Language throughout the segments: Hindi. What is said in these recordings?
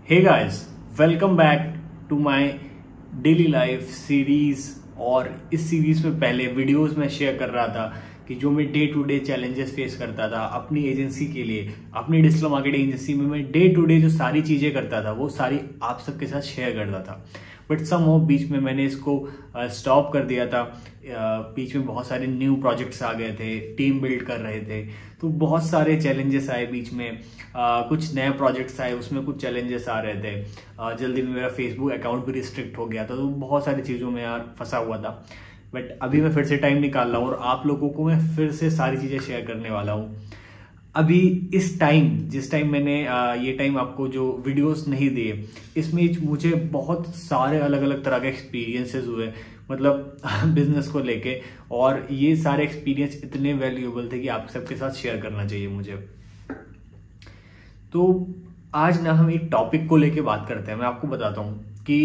Hey guys, welcome back to my daily life series. और इस सीरीज में पहले वीडियोस में शेयर कर रहा था कि जो मैं day to day challenges face करता था अपनी एजेंसी के लिए, अपनी डिजिटल मार्केटिंग एजेंसी में मैं डे टू डे जो सारी चीजें करता था वो सारी आप सबके साथ शेयर करता था। बट समहाउ बीच में मैंने इसको स्टॉप कर दिया था। बीच में बहुत सारे न्यू प्रोजेक्ट्स आ गए थे, टीम बिल्ड कर रहे थे, तो बहुत सारे चैलेंजेस आए बीच में। कुछ नए प्रोजेक्ट्स आए, उसमें कुछ चैलेंजेस आ रहे थे। जल्दी में मेरा फेसबुक अकाउंट भी रिस्ट्रिक्ट हो गया था, तो बहुत सारी चीज़ों में यार फंसा हुआ था। बट अभी मैं फिर से टाइम निकाल रहा हूँ और आप लोगों को मैं फिर से सारी चीज़ें शेयर करने वाला हूँ। अभी इस टाइम, जिस टाइम मैंने ये टाइम आपको जो वीडियोस नहीं दिए, इसमें मुझे बहुत सारे अलग अलग तरह के एक्सपीरियंसेस हुए, मतलब बिजनेस को लेके। और ये सारे एक्सपीरियंस इतने वैल्यूएबल थे कि आप सबके साथ शेयर करना चाहिए मुझे। तो आज ना हम एक टॉपिक को लेके बात करते हैं। मैं आपको बताता हूँ कि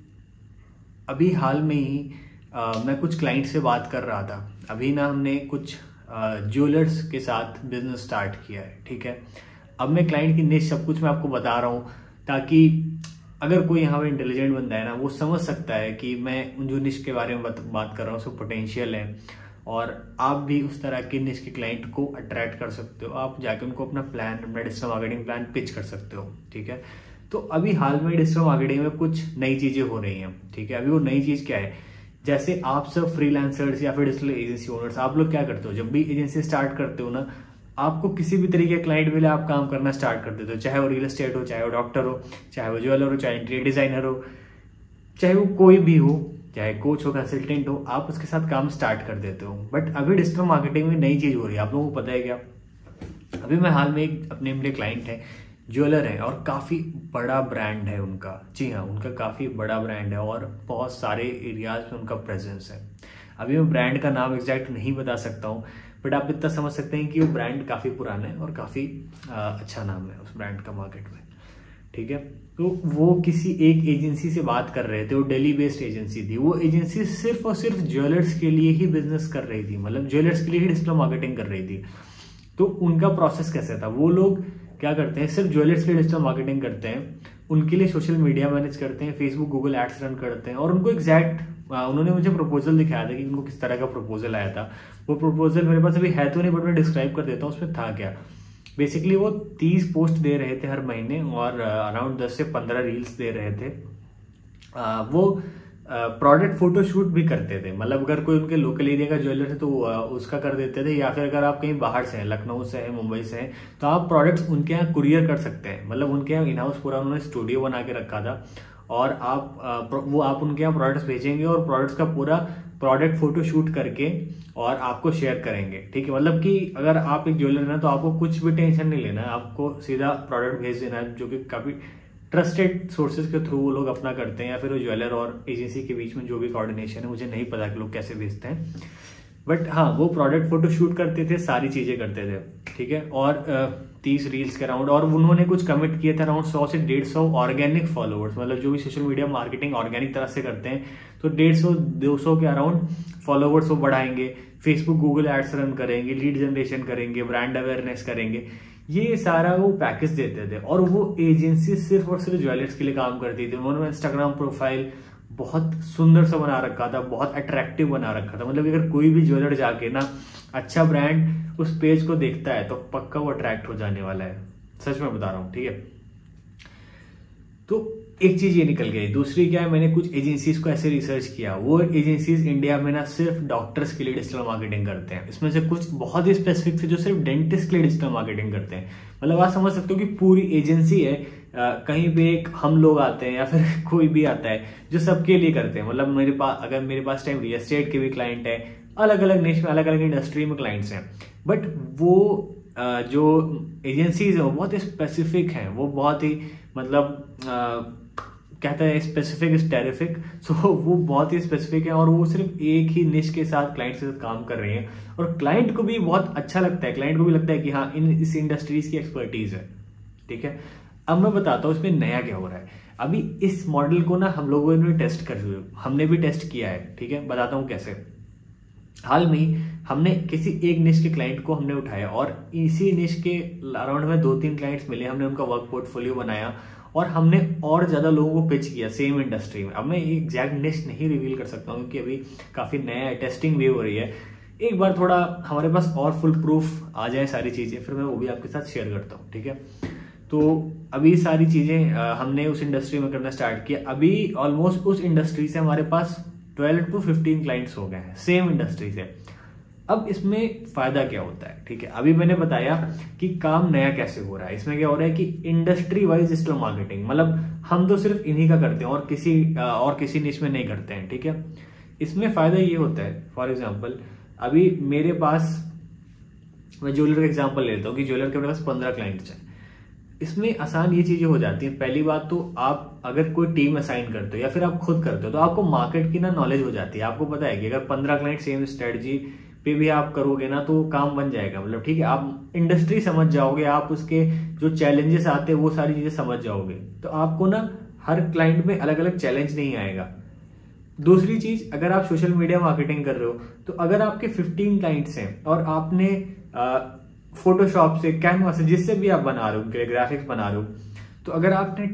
अभी हाल में ही मैं कुछ क्लाइंट से बात कर रहा था। अभी ना हमने कुछ ज्वेलर्स के साथ बिजनेस स्टार्ट किया है, ठीक है। अब मैं क्लाइंट की निश सब कुछ मैं आपको बता रहा हूँ, ताकि अगर कोई यहाँ पे इंटेलिजेंट बंदा है ना, वो समझ सकता है कि मैं उन जो निश के बारे में बात कर रहा हूँ उसमें पोटेंशियल है, और आप भी उस तरह के निश के क्लाइंट को अट्रैक्ट कर सकते हो। आप जाके उनको अपना प्लान, अपना डिजिटल मार्केटिंग प्लान पिच कर सकते हो, ठीक है। तो अभी हाल में डिजिटल मार्केटिंग में कुछ नई चीजें हो रही हैं, ठीक है। अभी वो नई चीज क्या है, जैसे आप सब फ्रीलांसर्स या फिर डिजिटल एजेंसी ओनर्स, आप लोग क्या करते हो, जब भी एजेंसी स्टार्ट करते हो ना, आपको किसी भी तरीके का क्लाइंट मिले आप काम करना स्टार्ट कर देते हो। चाहे वो रियल एस्टेट हो, चाहे वो डॉक्टर हो, चाहे वो ज्वेलर हो, चाहे इंटीरियर डिजाइनर हो, चाहे वो कोई भी हो, चाहे कोच हो, कंसल्टेंट हो, आप उसके साथ काम स्टार्ट कर देते हो। बट अभी डिजिटल मार्केटिंग में नई चीज हो रही है, आप लोगों को पता है क्या। अभी मैं हाल में एक अपने मेरे क्लाइंट है, ज्वेलर है, और काफ़ी बड़ा ब्रांड है उनका। जी हाँ, उनका काफ़ी बड़ा ब्रांड है और बहुत सारे एरियाज में उनका प्रेजेंस है। अभी मैं ब्रांड का नाम एग्जैक्ट नहीं बता सकता हूँ, बट आप इतना समझ सकते हैं कि वो ब्रांड काफ़ी पुराना है और काफ़ी अच्छा नाम है उस ब्रांड का मार्केट में, ठीक है। तो वो किसी एक एजेंसी से बात कर रहे थे, वो दिल्ली बेस्ड एजेंसी थी। वो एजेंसी सिर्फ और सिर्फ ज्वेलर्स के लिए ही बिजनेस कर रही थी, मतलब ज्वेलर्स के लिए ही डिजिटल मार्केटिंग कर रही थी। तो उनका प्रोसेस कैसे था, वो लोग क्या करते हैं, सिर्फ ज्वेलर्स के लिए डिजिटल मार्केटिंग करते हैं, उनके लिए सोशल मीडिया मैनेज करते हैं, फेसबुक गूगल एड्स रन करते हैं। और उनको एग्जैक्ट उन्होंने मुझे प्रपोजल दिखाया था कि उनको किस तरह का प्रपोजल आया था। वो प्रपोजल मेरे पास अभी है तो नहीं, बट मैं डिस्क्राइब कर देता हूँ उसमें था क्या। बेसिकली वो 30 पोस्ट दे रहे थे हर महीने, और अराउंड 10 से 15 रील्स दे रहे थे। वो प्रोडक्ट फोटोशूट भी करते थे, मतलब अगर कोई उनके लोकल एरिया का ज्वेलर है तो उसका कर देते थे, या फिर अगर आप कहीं बाहर से हैं, लखनऊ से हैं, मुंबई से हैं, तो आप प्रोडक्ट्स उनके यहाँ कुरियर कर सकते हैं। मतलब उनके यहाँ इन हाउस पूरा उन्होंने स्टूडियो बना के रखा था, और आप उनके यहाँ प्रोडक्ट्स भेजेंगे और प्रोडक्ट्स का पूरा प्रोडक्ट फोटो शूट करके और आपको शेयर करेंगे, ठीक है। मतलब कि अगर आप एक ज्वेलर है तो आपको कुछ भी टेंशन नहीं लेना है, आपको सीधा प्रोडक्ट भेज देना है, जो कि काफी ट्रस्टेड सोर्सेज के थ्रू वो लोग अपना करते हैं, या फिर वो ज्वेलर और एजेंसी के बीच में जो भी कोऑर्डिनेशन है, मुझे नहीं पता कि लोग कैसे भेजते हैं। बट हाँ, वो प्रोडक्ट फोटो शूट करते थे, सारी चीजें करते थे, ठीक है। और 30 रील्स के अराउंड, और उन्होंने कुछ कमिट किए थे अराउंड 100 से 150 ऑर्गेनिक फॉलोअर्स, मतलब जो भी सोशल मीडिया मार्केटिंग ऑर्गेनिक तरह से करते हैं, तो 150-200 के अराउंड फॉलोअर्स वो बढ़ाएंगे, फेसबुक गूगल एड्स रन करेंगे, लीड जनरेशन करेंगे, ब्रांड अवेयरनेस करेंगे, ये सारा वो पैकेज देते थे। और वो एजेंसी सिर्फ और सिर्फ ज्वेलर्स के लिए काम करती थी। उन्होंने इंस्टाग्राम प्रोफाइल बहुत सुंदर सा बना रखा था, बहुत अट्रैक्टिव बना रखा था। मतलब अगर कोई भी ज्वेलर जाके ना अच्छा ब्रांड उस पेज को देखता है तो पक्का वो अट्रैक्ट हो जाने वाला है, सच में बता रहा हूँ, ठीक है। तो एक चीज ये निकल गई। दूसरी क्या है, मैंने कुछ एजेंसीज को ऐसे रिसर्च किया, वो एजेंसीज इंडिया में ना सिर्फ डॉक्टर्स के लिए डिजिटल मार्केटिंग करते हैं। इसमें से कुछ बहुत ही स्पेसिफिक थे जो सिर्फ डेंटिस्ट के लिए डिजिटल मार्केटिंग करते हैं। मतलब आप समझ सकते हो कि पूरी एजेंसी है, कहीं पे एक हम लोग आते हैं या फिर कोई भी आता है जो सबके लिए करते हैं। मतलब मेरे पास टाइम रियल एस्टेट के भी क्लाइंट है, अलग अलग निश में, अलग अलग इंडस्ट्री में क्लाइंट्स हैं। बट वो जो एजेंसीज है वो बहुत ही स्पेसिफिक हैं, वो बहुत ही मतलब कहता है स्पेसिफिक इज टेरिफिक। सो वो बहुत ही स्पेसिफिक है, और वो सिर्फ एक ही निश के साथ क्लाइंट के साथ काम कर रही है, और क्लाइंट को भी बहुत अच्छा लगता है, क्लाइंट को भी लगता है कि हाँ इस इंडस्ट्रीज की एक्सपर्टीज है, ठीक है। अब मैं बताता हूँ इसमें नया क्या हो रहा है। अभी इस मॉडल को ना हम लोगों ने टेस्ट कर हुए, हमने भी टेस्ट किया है, ठीक है। बताता हूँ कैसे। हाल में हमने किसी एक निश के क्लाइंट को हमने उठाया, और इसी निश के अराउंड में 2-3 क्लाइंट्स मिले, हमने उनका वर्क पोर्टफोलियो बनाया और हमने और ज़्यादा लोगों को पिच किया सेम इंडस्ट्री में। अब मैं एग्जैक्ट निश नहीं रिवील कर सकता हूँ क्योंकि अभी काफ़ी नया टेस्टिंग भी हो रही है। एक बार थोड़ा हमारे पास और फुल प्रूफ आ जाए सारी चीज़ें, फिर मैं वो भी आपके साथ शेयर करता हूँ, ठीक है। तो अभी सारी चीज़ें हमने उस इंडस्ट्री में करना स्टार्ट किया। अभी ऑलमोस्ट उस इंडस्ट्री से हमारे पास 12 to 15 क्लाइंट्स हो गए हैं सेम इंडस्ट्री से। अब इसमें फायदा क्या होता है, ठीक है। अभी मैंने बताया कि काम नया कैसे हो रहा है। इसमें क्या हो रहा है कि इंडस्ट्री वाइज डिजिटल मार्केटिंग, मतलब हम तो सिर्फ इन्हीं का करते हैं और किसी निश में नहीं करते हैं, ठीक है। इसमें फायदा ये होता है, फॉर एग्जाम्पल अभी मेरे पास, मैं ज्वेलर का एग्जाम्पल लेता हूँ कि ज्वेलर के मेरे पास 15 क्लाइंट्स हैं। इसमें आसान ये चीजें हो जाती हैं। पहली बात तो आप अगर कोई टीम असाइन करते हो या फिर आप खुद करते हो तो आपको मार्केट की ना नॉलेज हो जाती है। आपको पता है कि अगर 15 क्लाइंट सेम स्ट्रेटजी पे भी आप करोगे ना तो काम बन जाएगा, मतलब ठीक है। आप इंडस्ट्री समझ जाओगे, आप उसके जो चैलेंजेस आते हैं वो सारी चीजें समझ जाओगे, तो आपको ना हर क्लाइंट में अलग अलग चैलेंज नहीं आएगा। दूसरी चीज, अगर आप सोशल मीडिया मार्केटिंग कर रहे हो तो अगर आपके 15 क्लाइंट्स हैं और आपने फोटोशॉप से, कैनवा से, जिससे भी आप बना रहे हो, उनके ग्राफिक्स बना रहे हो, तो अगर आपने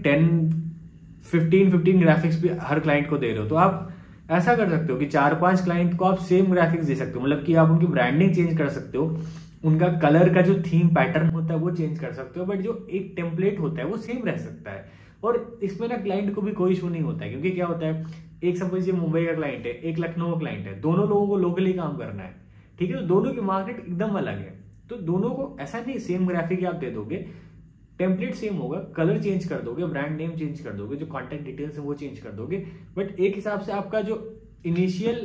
15 ग्राफिक्स भी हर क्लाइंट को दे रहे हो तो आप ऐसा कर सकते हो कि 4-5 क्लाइंट को आप सेम ग्राफिक्स दे सकते हो। मतलब कि आप उनकी ब्रांडिंग चेंज कर सकते हो, उनका कलर का जो थीम पैटर्न होता है वो चेंज कर सकते हो, बट जो एक टेम्पलेट होता है वो सेम रह सकता है। और इसमें ना क्लाइंट को भी कोई इशू नहीं होता है, क्योंकि क्या होता है, एक सपोज ये मुंबई का क्लाइंट है, एक लखनऊ का क्लाइंट है, दोनों लोगों को लोकली काम करना है, ठीक है। तो दोनों की मार्केट एकदम अलग है, तो दोनों को ऐसा नहीं सेम ग्राफिक आप दे दोगे, टेम्पलेट सेम होगा, कलर चेंज कर दोगे, ब्रांड नेम चेंज कर दोगे, जो कॉन्टैक्ट डिटेल्स है वो चेंज कर दोगे, बट एक हिसाब से आपका जो इनिशियल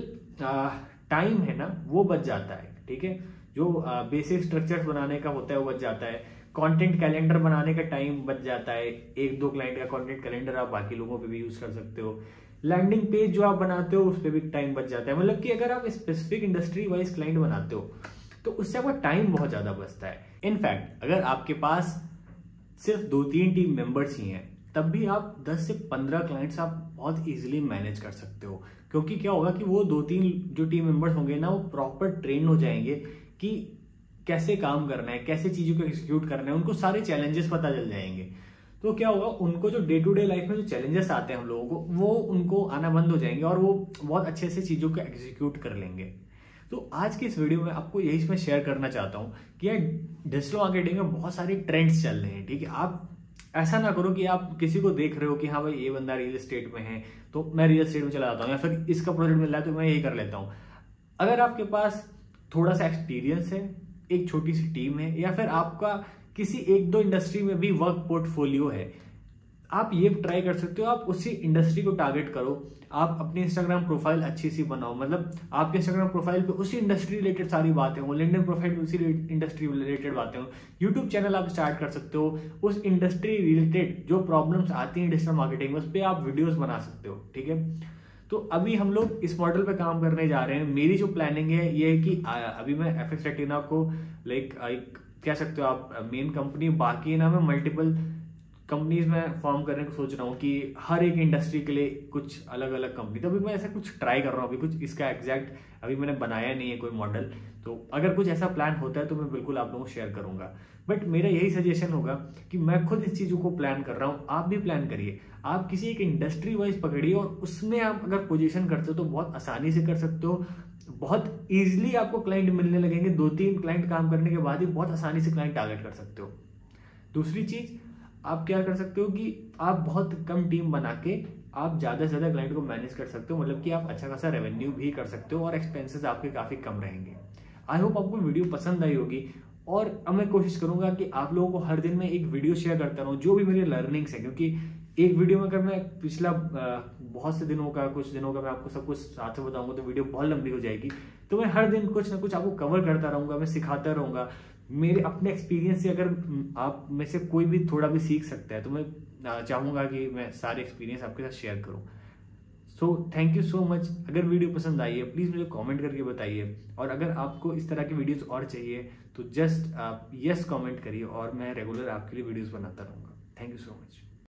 टाइम है ना वो बच जाता है, ठीक है। जो बेसिक स्ट्रक्चर्स बनाने का होता है वो बच जाता है, कंटेंट कैलेंडर बनाने का टाइम बच जाता है। 1-2 क्लाइंट का कंटेंट कैलेंडर आप बाकी लोगों पे भी यूज कर सकते हो। लैंडिंग पेज जो आप बनाते हो उस पर भी टाइम बच जाता है। मतलब कि अगर आप स्पेसिफिक इंडस्ट्री वाइज क्लाइंट बनाते हो तो उससे आपका टाइम बहुत ज्यादा बचता है। इनफैक्ट अगर आपके पास सिर्फ 2-3 टीम मेंबर्स ही हैं तब भी आप 10 से 15 क्लाइंट्स आप बहुत इजीली मैनेज कर सकते हो, क्योंकि क्या होगा कि वो 2-3 जो टीम मेंबर्स होंगे ना वो प्रॉपर ट्रेन हो जाएंगे कि कैसे काम करना है, कैसे चीजों को एग्जीक्यूट करना है, उनको सारे चैलेंजेस पता चल जाएंगे। तो क्या होगा, उनको जो डे टू डे लाइफ में जो चैलेंजेस आते हैं हम लोगों को, वो उनको आना बंद हो जाएंगे और वो बहुत अच्छे से चीजों को एग्जीक्यूट कर लेंगे। तो आज की इस वीडियो में आपको यही मैं शेयर करना चाहता हूं कि यार डिजिटल मार्केटिंग में बहुत सारे ट्रेंड्स चल रहे हैं, ठीक है। आप ऐसा ना करो कि आप किसी को देख रहे हो कि हाँ भाई ये बंदा रियल एस्टेट में है तो मैं रियल एस्टेट में चला जाता हूँ, या फिर इसका प्रोजेक्ट मिल रहा है तो मैं यही कर लेता हूँ। अगर आपके पास थोड़ा सा एक्सपीरियंस है, एक छोटी सी टीम है, या फिर आपका किसी 1-2 इंडस्ट्री में भी वर्क पोर्टफोलियो है, आप ये ट्राई कर सकते हो। आप उसी इंडस्ट्री को टारगेट करो, आप अपनी इंस्टाग्राम प्रोफाइल अच्छी सी बनाओ, मतलब आपके इंस्टाग्राम प्रोफाइल पे उसी इंडस्ट्री रिलेटेड सारी बातें हो, लिंक्डइन प्रोफाइल पे उसी इंडस्ट्री रिलेटेड बातें हो, यूट्यूब चैनल आप स्टार्ट कर सकते हो, उस इंडस्ट्री रिलेटेड जो प्रॉब्लम्स आती हैं डिजिटल मार्केटिंग में उस पर आप वीडियोज बना सकते हो, ठीक है। तो अभी हम लोग इस मॉडल पे काम करने जा रहे हैं। मेरी जो प्लानिंग है ये है कि अभी मैं FX रेटिना को लाइक कह सकते हो आप मेन कंपनी, बाकी ना मैं मल्टीपल कंपनीज में फॉर्म करने को सोच रहा हूँ कि हर एक इंडस्ट्री के लिए कुछ अलग अलग कंपनी। तो अभी मैं ऐसा कुछ ट्राई कर रहा हूँ, अभी कुछ इसका एग्जैक्ट अभी मैंने बनाया नहीं है कोई मॉडल। तो अगर कुछ ऐसा प्लान होता है तो मैं बिल्कुल आप लोगों को शेयर करूंगा, बट मेरा यही सजेशन होगा कि मैं खुद इस चीज़ों को प्लान कर रहा हूँ, आप भी प्लान करिए। आप किसी एक इंडस्ट्री वाइज पकड़िए और उसमें आप अगर पोजीशन करते हो तो बहुत आसानी से कर सकते हो, बहुत इजीली आपको क्लाइंट मिलने लगेंगे। 2-3 क्लाइंट काम करने के बाद ही बहुत आसानी से क्लाइंट टारगेट कर सकते हो। दूसरी चीज आप क्या कर सकते हो कि आप बहुत कम टीम बना के आप ज्यादा से ज्यादा क्लाइंट को मैनेज कर सकते हो, मतलब कि आप अच्छा खासा रेवेन्यू भी कर सकते हो और एक्सपेंसेस आपके काफी कम रहेंगे। आई होप आपको वीडियो पसंद आई होगी, और अब मैं कोशिश करूंगा कि आप लोगों को हर दिन में एक वीडियो शेयर करता रहूं जो भी मेरी लर्निंग्स है, क्योंकि एक वीडियो में अगर मैं पिछला बहुत से दिनों का, कुछ दिनों का मैं आपको सब कुछ साथ में बताऊंगा तो वीडियो बहुत लंबी हो जाएगी। तो मैं हर दिन कुछ ना कुछ आपको कवर करता रहूंगा, मैं सिखाता रहूंगा मेरे अपने एक्सपीरियंस से। अगर आप में से कोई भी थोड़ा भी सीख सकता है तो मैं चाहूंगा कि मैं सारे एक्सपीरियंस आपके साथ शेयर करूं। So thank you so much. अगर वीडियो पसंद आई है प्लीज़ मुझे कमेंट करके बताइए, और अगर आपको इस तरह की वीडियोस और चाहिए तो जस्ट आप यस कमेंट करिए और मैं रेगुलर आपके लिए वीडियोस बनाता रहूँगा। Thank you so much.